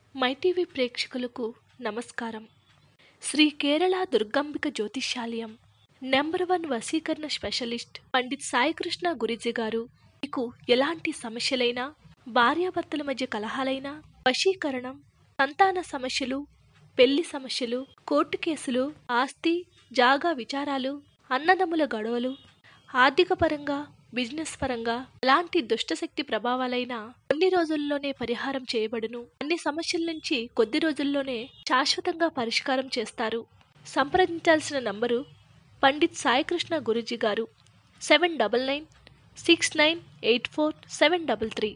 MyTV ప్రేక్షకులకు నమస్కారం. శ్రీ కేరళ దుర్గాంబిక జ్యోతిష్యాలయం నంబర్ 1 వశీకరణ స్పెషలిస్ట్ పండిత్ సాయికృష్ణ గురూజీ గారు మీకు ఎలాంటి సమస్యలైనా, భార్యాభర్తల మధ్య కలహాలైనా, వశీకరణం, సంతాన సమస్యలు, పెళ్లి సమస్యలు, కోర్టు కేసులు, ఆస్తి జాగా విచారాలు, అన్నదమ్ముల గొడవలు, ఆర్థిక పరంగా, బిజినెస్ పరంగా ఎలాంటి దుష్టశక్తి ప్రభావాలైనా కొన్ని రోజుల్లోనే పరిహారం చేయబడును. అన్ని సమస్యల నుంచి కొద్ది రోజుల్లోనే శాశ్వతంగా పరిష్కారం చేస్తారు. సంప్రదించాల్సిన నంబరు పండిత్ సాయికృష్ణ గురూజీ గారు 7996984733.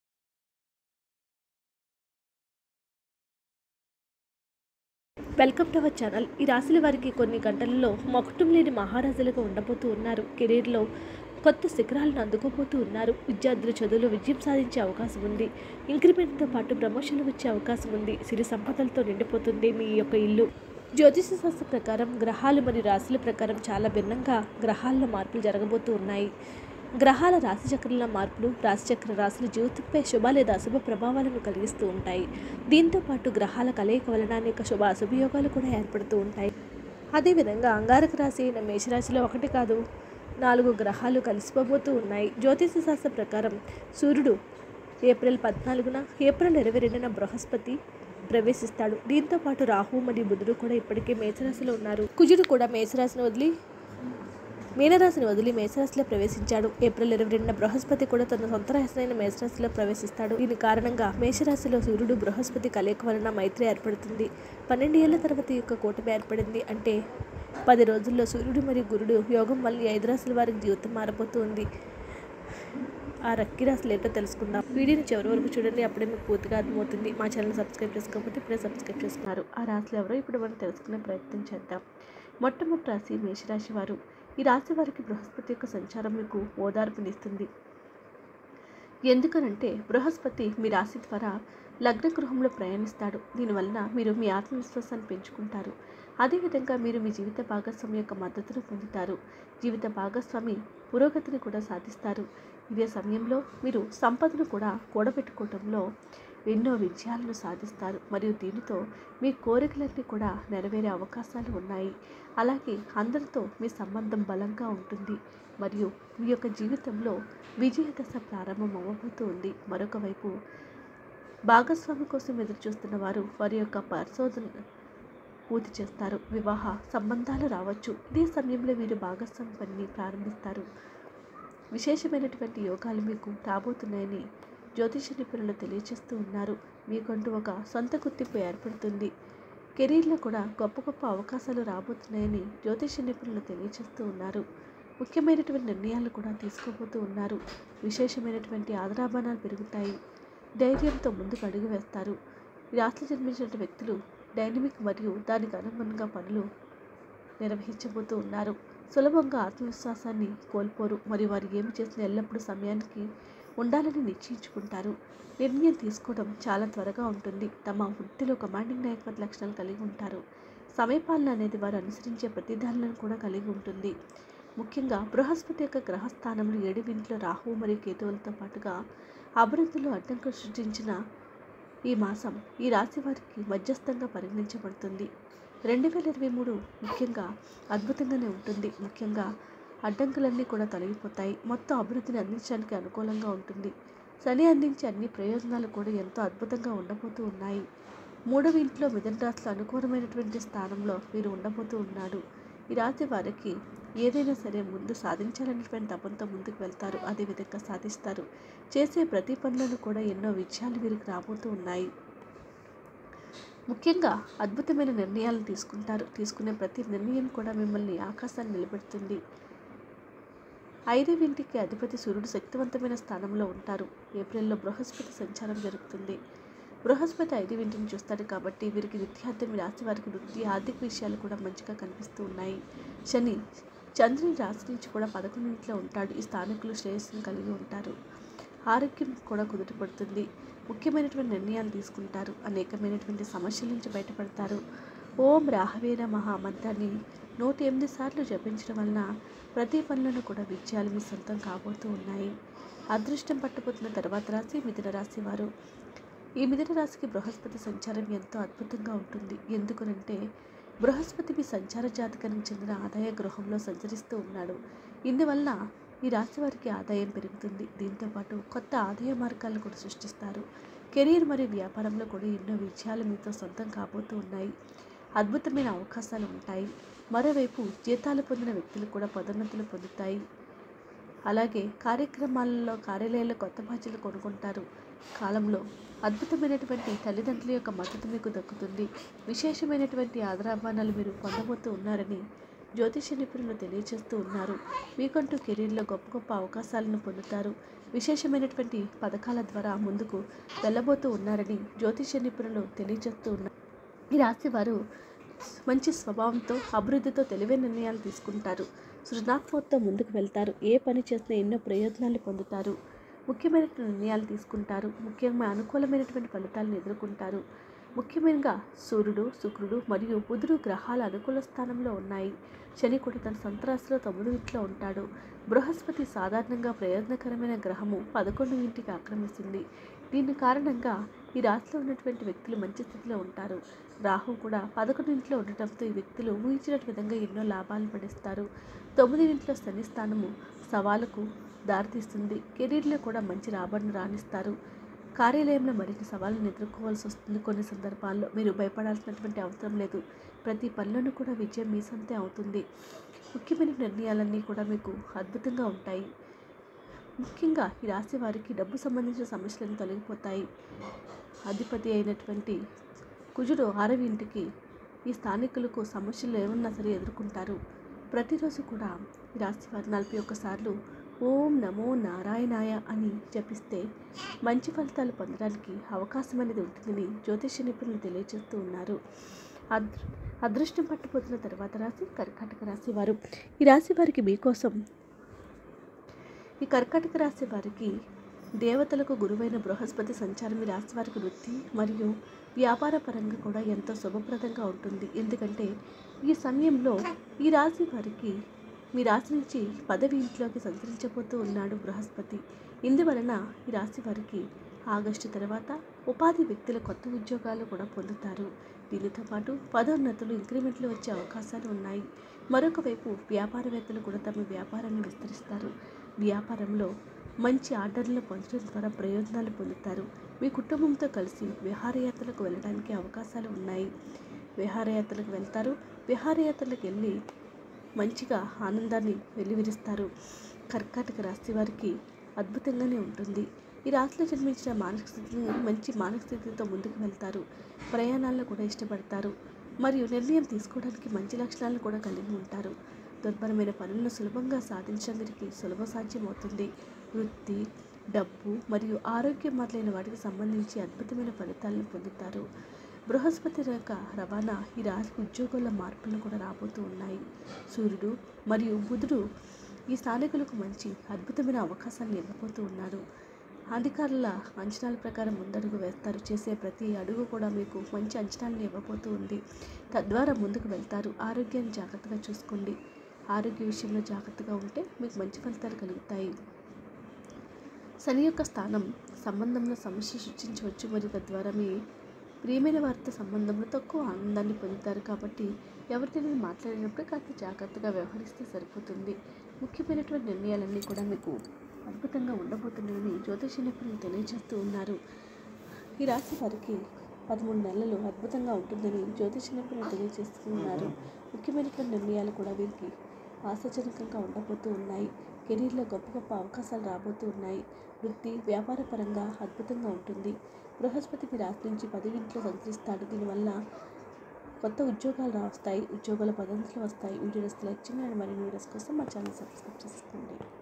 Welcome to our channel. ఈ రాశుల వారికి కొన్ని గంటలలో మొకటం లేని మహారాజులుగా ఉండబోతూ ఉన్నారు. కెరీర్లో కొత్త శిఖరాలను అందుకోబోతూ ఉన్నారు. విద్యార్థులు చదువులో విజయం సాధించే అవకాశం ఉంది. ఇంక్రిమెంట్తో పాటు ప్రమోషన్లు వచ్చే అవకాశం ఉంది. సిరి సంపదలతో నిండిపోతుంది మీ యొక్క ఇల్లు. జ్యోతిష శాస్త్ర ప్రకారం గ్రహాలు మరియు రాశుల ప్రకారం చాలా భిన్నంగా గ్రహాల్లో మార్పులు జరగబోతూ ఉన్నాయి. గ్రహాల రాశిచక్రంలో మార్పులు రాశిచక్ర రాశుల జీవితంపై శుభ లేదా అశుభ ప్రభావాలను కలిగిస్తూ ఉంటాయి. దీంతో పాటు గ్రహాల కలయిక వలన అనేక శుభ అశుభయోగాలు కూడా ఏర్పడుతూ ఉంటాయి. అదేవిధంగా అంగారక రాశి అయిన మేషరాశిలో 1 కాదు 4 గ్రహాలు కలిసిపోబోతూ ఉన్నాయి. జ్యోతిష శాస్త్ర ప్రకారం సూర్యుడు ఏప్రిల్ 14న, ఏప్రిల్ 22న బృహస్పతి ప్రవేశిస్తాడు. దీంతో పాటు రాహు మరియు బుధుడు కూడా ఇప్పటికే మేషరాశిలో ఉన్నారు. కుజుడు కూడా మీనరాశిని వదిలి మేషరాశిలో ప్రవేశించాడు. ఏప్రిల్ 22న బృహస్పతి కూడా తన సొంత రాశినైన మేషరాశిలో ప్రవేశిస్తాడు. దీని కారణంగా మేషరాశిలో సూర్యుడు బృహస్పతి కలయిక వలన మైత్రి ఏర్పడుతుంది. 12 ఏళ్ల తర్వాత ఈ యొక్క కూటమి ఏర్పడింది. అంటే 10 రోజుల్లో సూర్యుడు మరియు గురుడు యోగం వల్ల 5 రాశుల వారికి జీవితం మారబోతుంది. ఆ లక్కీ రాశులు ఏంటో తెలుసుకుందాం. వీడియోని చివరి వరకు చూడండి, అప్పుడే మీకు పూర్తిగా అర్థమవుతుంది. మా ఛానల్ సబ్స్క్రైబ్ చేసుకోకపోతే ఇప్పుడే సబ్స్క్రైబ్ చేసుకున్నారు. ఆ రాశులు ఎవరో ఇప్పుడు మనం తెలుసుకునే ప్రయత్నం చేద్దాం. మొట్టమొదటి రాశి మేషరాశి వారు. ఈ రాశి వారికి బృహస్పతి యొక్క సంచారం మీకు ఓదార్పునిస్తుంది. ఎందుకనంటే బృహస్పతి మీ రాశి ద్వారా లగ్న గృహంలో ప్రయాణిస్తాడు. దీనివలన మీరు మీ ఆత్మవిశ్వాసాన్ని పెంచుకుంటారు. అదేవిధంగా మీరు మీ జీవిత భాగస్వామి యొక్క మద్దతును పొందుతారు. జీవిత భాగస్వామి పురోగతిని కూడా సాధిస్తారు. ఇదే సమయంలో మీరు సంపదను కూడా కూడబెట్టుకోవడంలో ఎన్నో విజయాలను సాధిస్తారు. మరియు దీనితో మీ కోరికలన్నీ కూడా నెరవేరే అవకాశాలు ఉన్నాయి. అలాగే అందరితో మీ సంబంధం బలంగా ఉంటుంది మరియు మీ యొక్క జీవితంలో విజయ దశ ప్రారంభం అవ్వబోతూ ఉంది. మరొక వైపు భాగస్వామి కోసం ఎదురు చూస్తున్న వారు వారి యొక్క పరిశోధన పూర్తి చేస్తారు. వివాహ సంబంధాలు రావచ్చు. ఇదే సమయంలో వీరు భాగస్వామి పనిని ప్రారంభిస్తారు. విశేషమైనటువంటి యోగాలు మీకు రాబోతున్నాయని జ్యోతిష నిపుణులు తెలియజేస్తూ ఉన్నారు. మీకంటూ ఒక సొంత గుర్తింపు ఏర్పడుతుంది. కెరీర్లో కూడా గొప్ప గొప్ప అవకాశాలు రాబోతున్నాయని జ్యోతిష నిపుణులు తెలియజేస్తూ ఉన్నారు. ముఖ్యమైనటువంటి నిర్ణయాలు కూడా తీసుకోబోతూ ఉన్నారు. విశేషమైనటువంటి ఆదరాభానాలు పెరుగుతాయి. ధైర్యంతో ముందుకు అడుగు వేస్తారు. ఈ రాశిలో జన్మించిన వ్యక్తులు డైనమిక్ మరియు దానికి అనుగుణంగా పనులు నిర్వహించబోతూ ఉన్నారు. సులభంగా ఆత్మవిశ్వాసాన్ని కోల్పోరు మరియు వారు ఏమి చేసినా ఎల్లప్పుడూ సమయానికి ఉండాలని నిశ్చయించుకుంటారు. నిర్ణయం తీసుకోవడం చాలా త్వరగా ఉంటుంది. తమ వృత్తిలో కమాండింగ్ నాయకత్వ లక్షణాలు కలిగి ఉంటారు. సమయపాలన అనేది వారు అనుసరించే ప్రతిదానాలను కూడా కలిగి ఉంటుంది. ముఖ్యంగా బృహస్పతి యొక్క గ్రహస్థానంలో 7వ ఇంట్లో రాహు మరియు కేతువులతో పాటుగా అభివృద్ధిలో అడ్డంకులు సృష్టించిన ఈ మాసం ఈ రాశి వారికి మధ్యస్థంగా పరిగణించబడుతుంది. 2023 ముఖ్యంగా అద్భుతంగానే ఉంటుంది. ముఖ్యంగా అడ్డంకులన్నీ కూడా తొలగిపోతాయి. మొత్తం అభివృద్ధిని అందించడానికి అనుకూలంగా ఉంటుంది. శని అందించే అన్ని ప్రయోజనాలు కూడా ఎంతో అద్భుతంగా ఉండబోతూ ఉన్నాయి. 3వ ఇంట్లో మిథున రాశిలో అనుకూలమైనటువంటి స్థానంలో వీరు ఉండబోతూ ఉన్నాడు. ఈ రాశి వారికి ఏదైనా సరే ముందు సాధించాలనేటువంటి తపంతో ముందుకు వెళ్తారు. అదేవిధంగా సాధిస్తారు. చేసే ప్రతి పనులను కూడా ఎన్నో విజయాలు వీరికి రాబోతూ ఉన్నాయి. ముఖ్యంగా అద్భుతమైన నిర్ణయాలను తీసుకుంటారు. తీసుకునే ప్రతి నిర్ణయం కూడా మిమ్మల్ని ఆకాశాన్ని నిలబెడుతుంది. 5వ ఇంటికి అధిపతి సూర్యుడు శక్తివంతమైన స్థానంలో ఉంటారు. ఏప్రిల్లో బృహస్పతి సంచారం జరుగుతుంది. బృహస్పతి 5వ ఇంటిని చూస్తాడు కాబట్టి వీరికి విద్యార్థి రాశి వారికి వృత్తి ఆర్థిక విషయాలు కూడా మంచిగా కనిపిస్తూ ఉన్నాయి. శని చంద్రుని రాశి నుంచి కూడా 11వ ఇంట్లో ఉంటాడు. ఈ స్థానికులు శ్రేయస్సును కలిగి ఉంటారు. ఆరోగ్యం కూడా కుదుటపడుతుంది. ముఖ్యమైనటువంటి నిర్ణయాలు తీసుకుంటారు. అనేకమైనటువంటి సమస్యల నుంచి బయటపడతారు. ఓం రాహవే నమః మంత్రాన్ని 108 సార్లు జపించడం వలన ప్రతి పనులను కూడా విజయాలు మీ సొంతం కాబోతూ ఉన్నాయి. అదృష్టం పట్టబోతున్న తర్వాత రాశి మిథున రాశి వారు. ఈ మిథున రాశికి బృహస్పతి సంచారం ఎంతో అద్భుతంగా ఉంటుంది. ఎందుకనంటే బృహస్పతి మీ సంచార జాతకానికి చెందిన ఆదాయ గృహంలో సంచరిస్తూ ఉన్నాడు. ఇందువల్ల ఈ రాశి వారికి ఆదాయం పెరుగుతుంది. దీంతోపాటు కొత్త ఆదాయ మార్గాలను కూడా సృష్టిస్తారు. కెరీర్ మరియు వ్యాపారంలో కూడా ఎన్నో విజయాలు మీతో సొంతం కాబోతూ ఉన్నాయి. అద్భుతమైన అవకాశాలు ఉంటాయి. మరోవైపు జీతాలు పొందిన వ్యక్తులు కూడా పదోన్నతులు పొందుతాయి. అలాగే కార్యాలయాల్లో కొత్త బాధ్యతలు కొనుక్కుంటారు. కాలంలో అద్భుతమైనటువంటి తల్లిదండ్రుల యొక్క మద్దతు మీకు దక్కుతుంది. విశేషమైనటువంటి ఆదరాభానాలు మీరు పొందబోతూ ఉన్నారని జ్యోతిష నిపుణులు తెలియజేస్తూ ఉన్నారు. మీకంటూ కెరీర్లో గొప్ప గొప్ప అవకాశాలను పొందుతారు. విశేషమైనటువంటి పథకాల ద్వారా ముందుకు వెళ్ళబోతూ ఉన్నారని జ్యోతిష నిపుణులు తెలియజేస్తూ ఉన్నారు. ఈ రాశి వారు మంచి స్వభావంతో, అభివృద్ధితో తెలివైన నిర్ణయాలు తీసుకుంటారు. సృజనాత్మకతో ముందుకు వెళ్తారు. ఏ పని చేసినా ఎన్నో ప్రయోజనాలు పొందుతారు. ముఖ్యమైన నిర్ణయాలు తీసుకుంటారు. ముఖ్యంగా అనుకూలమైనటువంటి ఫలితాలను ఎదుర్కొంటారు. ముఖ్యంగా సూర్యుడు, శుక్రుడు మరియు బుధుడు గ్రహాల అనుకూల స్థానంలో ఉన్నాయి. శని కూడా తన సొంత రాశిలో 9వ ఇంట్లో ఉంటాడు. బృహస్పతి సాధారణంగా ప్రయోజనకరమైన గ్రహము 11వ ఇంటికి ఆక్రమిస్తుంది. దీని కారణంగా ఈ రాశిలో ఉన్నటువంటి వ్యక్తులు మంచి స్థితిలో ఉంటారు. రాహు కూడా 11వ ఇంట్లో ఉండటంతో ఈ వ్యక్తులు ఊహించిన విధంగా ఎన్నో లాభాలను పడిస్తారు. 9వ ఇంట్లో శని స్థానము సవాలుకు దారితీస్తుంది. కెరీర్లో కూడా మంచి రాబడిని రాణిస్తారు. కార్యాలయంలో మరిన్ని సవాళ్ళను ఎదుర్కోవాల్సి వస్తుంది. కొన్ని సందర్భాల్లో మీరు భయపడాల్సినటువంటి అవసరం లేదు. ప్రతి పనిలోనూ కూడా విజయం మీ సొంతే అవుతుంది. ముఖ్యమైన నిర్ణయాలన్నీ కూడా మీకు అద్భుతంగా ఉంటాయి. ముఖ్యంగా ఈ రాశి వారికి డబ్బు సంబంధించిన సమస్యలను తొలగిపోతాయి. అధిపతి అయినటువంటి కుజుడు 6వ ఇంటికి ఈ స్థానికులకు సమస్యలు ఏమన్నా సరే ఎదుర్కొంటారు. ప్రతిరోజు కూడా ఈ రాశి వారు 41 సార్లు ఓం నమో నారాయణాయ అని జపిస్తే మంచి ఫలితాలు పొందడానికి అవకాశం అనేది ఉంటుందని జ్యోతిష నిపుణులు తెలియజేస్తూ ఉన్నారు. అదృష్టం పట్టుపోతున్న తర్వాత రాశి కర్కాటక రాశి వారు. ఈ రాశి వారికి మీకోసం ఈ కర్కాటక రాశి వారికి దేవతలకు గురువైన బృహస్పతి సంచారం ఈ రాశి వారికి వృత్తి మరియు వ్యాపార పరంగా కూడా ఎంతో శుభప్రదంగా ఉంటుంది. ఎందుకంటే ఈ సమయంలో ఈ రాశి వారికి మీ రాశి నుంచి 10వ ఇంట్లోకి సంచరించబోతూ ఉన్నాడు బృహస్పతి. ఇందువలన ఈ రాశి వారికి ఆగస్టు తర్వాత ఉపాధి వ్యక్తుల కొత్త ఉద్యోగాలు కూడా పొందుతారు. దీనితో పాటు పదోన్నతులు, ఇంక్రిమెంట్లు వచ్చే అవకాశాలు ఉన్నాయి. మరొక వైపు వ్యాపారవేత్తలు కూడా తమ వ్యాపారాన్ని విస్తరిస్తారు. వ్యాపారంలో మంచి ఆర్డర్లను పొందడం ద్వారా ప్రయోజనాలు పొందుతారు. మీ కుటుంబంతో కలిసి విహారయాత్రలకు వెళ్ళడానికి అవకాశాలు ఉన్నాయి. విహారయాత్రలకు వెళ్తారు. విహారయాత్రలకు వెళ్ళి మంచిగా ఆనందాన్ని వెల్లివిరుస్తారు. కర్కాటక రాశి వారికి అద్భుతంగానే ఉంటుంది. ఈ రాశిలో జన్మించిన మంచి మానసిక స్థితితో ముందుకు వెళ్తారు. ప్రయాణాలను కూడా ఇష్టపడతారు మరియు నిర్ణయం తీసుకోవడానికి మంచి లక్షణాలను కూడా కలిగి ఉంటారు. దుర్భరమైన పనులను సులభంగా సాధించడం వీరికి సులభ సాధ్యమవుతుంది. వృత్తి, డబ్బు మరియు ఆరోగ్యం మొదలైన వాటికి సంబంధించి అద్భుతమైన ఫలితాలను పొందుతారు. బృహస్పతి యొక్క రవాణా ఈ రాశికి ఉద్యోగాల మార్పులను కూడా రాబోతూ ఉన్నాయి. సూర్యుడు మరియు బుధుడు ఈ స్థానికులకు మంచి అద్భుతమైన అవకాశాన్ని ఇవ్వబోతూ ఉన్నారు. అధికారుల అంచనాల ప్రకారం ముందడుగు వేస్తారు. చేసే ప్రతి అడుగు కూడా మీకు మంచి అంచనాలను ఇవ్వబోతూ ఉంది. తద్వారా ముందుకు వెళ్తారు. ఆరోగ్యాన్ని జాగ్రత్తగా చూసుకోండి. ఆరోగ్య విషయంలో జాగ్రత్తగా ఉంటే మీకు మంచి ఫలితాలు కలుగుతాయి. శని యొక్క స్థానం సంబంధంలో సమస్య సృష్టించవచ్చు మరియు తద్వారా మీ ప్రియమైన వారితో సంబంధంలో తక్కువ ఆనందాన్ని పొందుతారు. కాబట్టి ఎవరితో మాట్లాడినప్పుడు కాస్త జాగ్రత్తగా వ్యవహరిస్తే సరిపోతుంది. ముఖ్యమైనటువంటి నిర్ణయాలన్నీ కూడా మీకు అద్భుతంగా ఉండబోతున్నాయని జ్యోతిష నిపుణులు తెలియజేస్తూ ఉన్నారు. ఈ రాశి వారికి 13 నెలలు అద్భుతంగా ఉంటుందని జ్యోతిష నిపుణులు తెలియజేస్తూ ఉన్నారు. ముఖ్యమైనటువంటి నిర్ణయాలు కూడా వీరికి ఆశాజనకంగా ఉండబోతూ ఉన్నాయి. కెరీర్లో గొప్ప గొప్ప అవకాశాలు రాబోతూ ఉన్నాయి. వృత్తి, వ్యాపార పరంగా అద్భుతంగా ఉంటుంది. బృహస్పతి మీ రాశి నుంచి 10వ ఇంట్లో సంచరిస్తాడు. దీనివల్ల కొత్త ఉద్యోగాలు వస్తాయి. ఉద్యోగాల పదోన్నతులు వస్తాయి. వీడియోస్ లైక్ చేయండి. మరిన్ని వీడియోస్ కోసం మా ఛానల్ సబ్స్క్రైబ్ చేసుకోండి.